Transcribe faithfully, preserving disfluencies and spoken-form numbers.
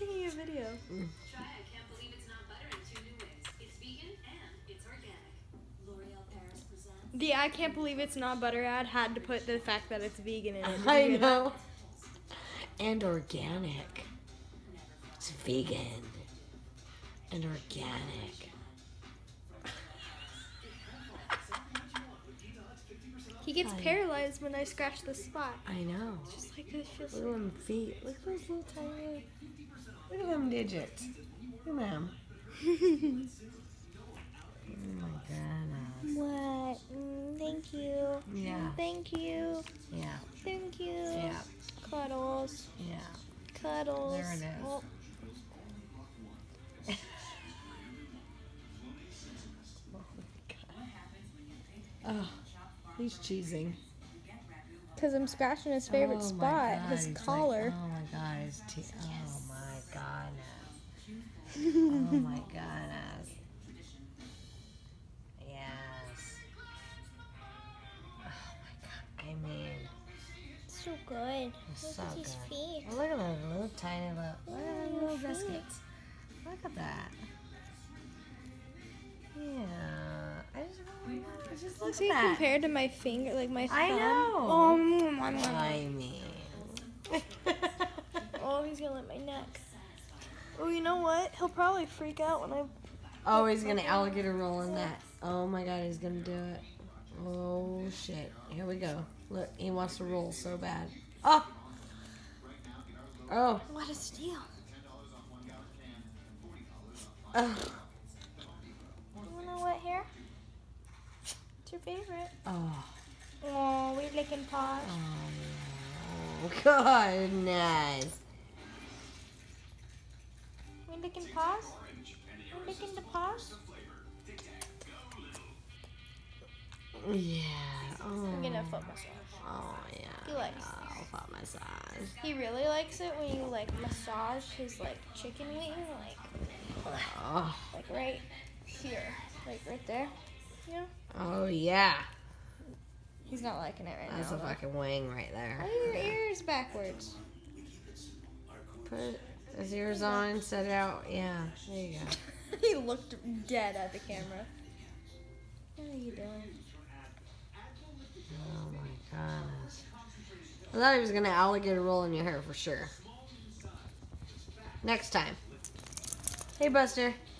taking a video. Mm. Try I Can't Believe It's Not Butter in two new ways. It's vegan and it's organic. L'Oreal Paris presents. The I Can't Believe It's Not Butter ad had to put the fact that it's vegan in it. Did I you hear know. And organic. It's vegan. And organic. He gets paralyzed when I scratch the spot. I know. Just like it feels Look at them feet. Look at those little tiny. Look at them digits. Look at them. Oh my goodness. What? Mm, thank you. Yeah. Thank you. Yeah. Thank you. Yeah. Cuddles. Yeah. Cuddles. There it is. Oh. Oh, he's cheesing. Because I'm scratching his favorite Oh my spot, God, his he's like, collar. oh my God, his teeth. Oh my goodness. Oh my goodness. Yes. Oh my God. I mean, So good. it's Look so at his good. feet. Oh, look at those little tiny little. Look at those little feet. biscuits. Look at that. Yeah. I just, oh my God, I just look See, at that. compared to my finger, like my thumb. I know. Oh, mm, mm, mm. I mean. Oh, he's gonna let my neck. Oh, you know what? He'll probably freak out when I. Oh, he's gonna alligator roll in that. Oh my God, he's gonna do it. Oh shit. Here we go. Look, he wants to roll so bad. Oh. Oh. What a steal. Oh. You know what hair? It's your favorite. Oh. Oh, we licking paws. Oh, goodness. We licking paws? We licking the paws? Yeah. Oh. I'm gonna foot massage. Oh yeah. He likes Oh, foot massage. He really likes it when you like massage his like chicken wing, like Oh. like right here, like right there. You know? Oh yeah. He's not liking it right That's now. a fucking wing right there. Why are your ears backwards? Put his ears on and set it out. Yeah. There you go. He looked dead at the camera. What are you doing? Oh my goodness. I thought he was gonna alligator roll in your hair for sure. Next time. Hey Buster.